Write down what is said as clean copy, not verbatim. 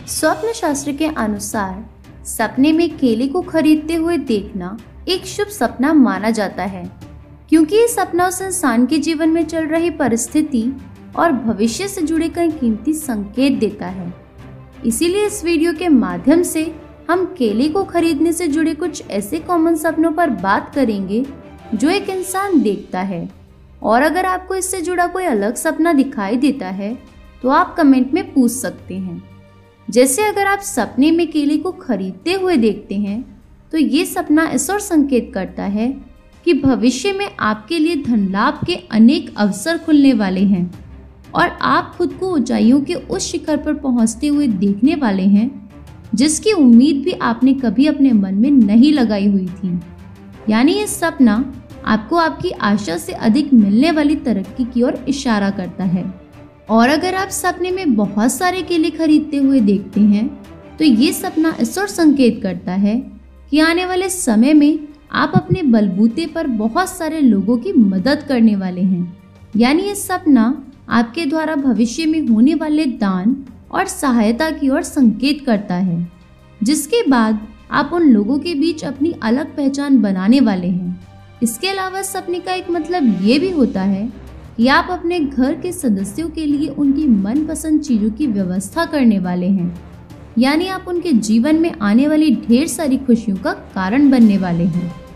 स्वप्न शास्त्र के अनुसार सपने में केले को खरीदते हुए देखना एक शुभ सपना माना जाता है, क्योंकि ये सपना उस इंसान के जीवन में चल रही परिस्थिति और भविष्य से जुड़े कई कीमती संकेत देता है। इसीलिए इस वीडियो के माध्यम से हम केले को खरीदने से जुड़े कुछ ऐसे कॉमन सपनों पर बात करेंगे जो एक इंसान देखता है। और अगर आपको इससे जुड़ा कोई अलग सपना दिखाई देता है तो आप कमेंट में पूछ सकते हैं। जैसे अगर आप सपने में केले को खरीदते हुए देखते हैं तो ये सपना इस ओर संकेत करता है कि भविष्य में आपके लिए धन लाभ के अनेक अवसर खुलने वाले हैं और आप खुद को ऊंचाइयों के उस शिखर पर पहुंचते हुए देखने वाले हैं जिसकी उम्मीद भी आपने कभी अपने मन में नहीं लगाई हुई थी। यानी ये सपना आपको आपकी आशा से अधिक मिलने वाली तरक्की की ओर इशारा करता है। और अगर आप सपने में बहुत सारे केले खरीदते हुए देखते हैं तो ये सपना इस ओर संकेत करता है कि आने वाले समय में आप अपने बलबूते पर बहुत सारे लोगों की मदद करने वाले हैं। यानी ये सपना आपके द्वारा भविष्य में होने वाले दान और सहायता की ओर संकेत करता है, जिसके बाद आप उन लोगों के बीच अपनी अलग पहचान बनाने वाले हैं। इसके अलावा सपने का एक मतलब ये भी होता है कि आप अपने घर के सदस्यों के लिए उनकी मनपसंद चीजों की व्यवस्था करने वाले हैं। यानी आप उनके जीवन में आने वाली ढेर सारी खुशियों का कारण बनने वाले हैं।